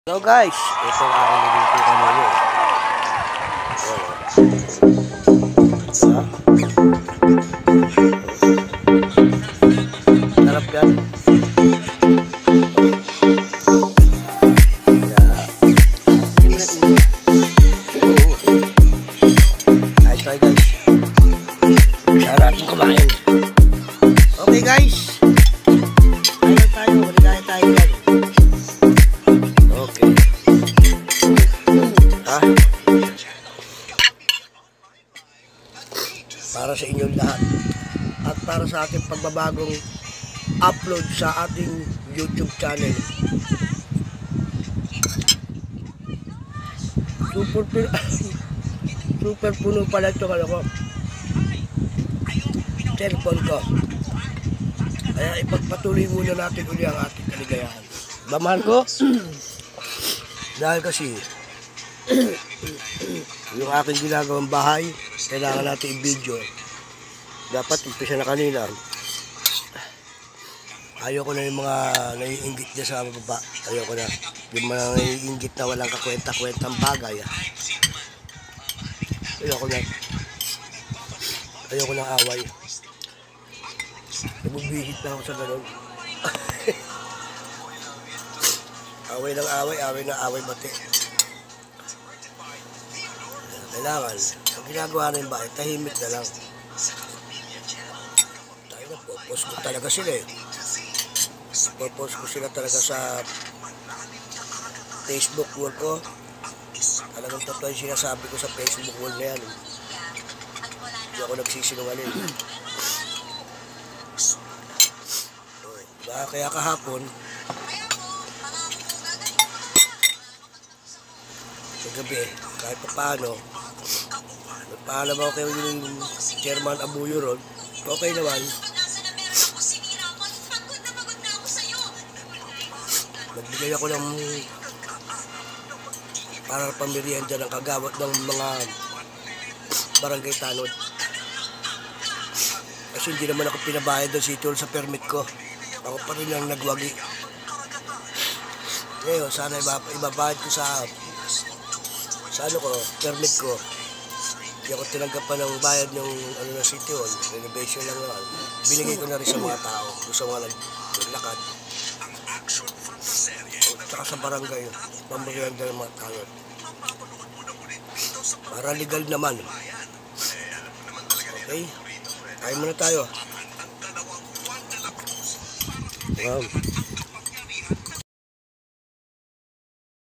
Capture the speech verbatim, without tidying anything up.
Hello guys, ito ang aking nilito ko ngayon. Sarap yan. Ay, try guys. Sarap yung kumain. Okay guys. Tayo tayo, maligaya tayo yan. Okay. Ha? Para sa inyong lahat at para sa ating pagbabagong upload sa ating YouTube channel. Super super puno pala ito ano ko. Cellphone ko. Kaya ipagpatuloy muna natin uli ang ating kaligayahan. Bamahan ko? Dahil kasi yung aking ginagawang bahay kailangan natin i-video. Dapat umpisa na kanina. Ayoko na yung mga naiinggit dyan sa baba. Ayoko na yung mga naiinggit na walang kakwenta-kwentang bagay. Ayoko na ayoko ng away. Nabubihit na ako sa ganun. Away ng away, away ng away bati. Kailangan, ang ginagawa ng bahay, tahimik na lang. Tayo na, popost ko talaga sila eh. Popost ko sila talaga sa Facebook wall ko. Talagang totoo yung sinasabi ko sa Facebook wall na yan. Hindi ako nagsisinungaling. Diba? Kaya kahapon, sa gabi, kahit pa paano, nagpaalam ako kayo yung Chairman Abuyo ron, okay naman. Nagbigay ako ng para pamirienda ng kagawad ng mga barangay tanod. Kasi hindi naman ako pinabayad ng sitol sa permit ko. Ako pa rin ang nagwagi. Ngayon, sana ibabayad ko sa sa ano ko, permit ko. Hindi ako tinanggapan ng bayad ng ano na city hall, renovation lang naman. Binigay ko na rin sa mga tao, sa mga naglakad. Tsaka sa barangay, pambayad ng mga tao. Para legal naman. Okay? Kain muna tayo. Wow.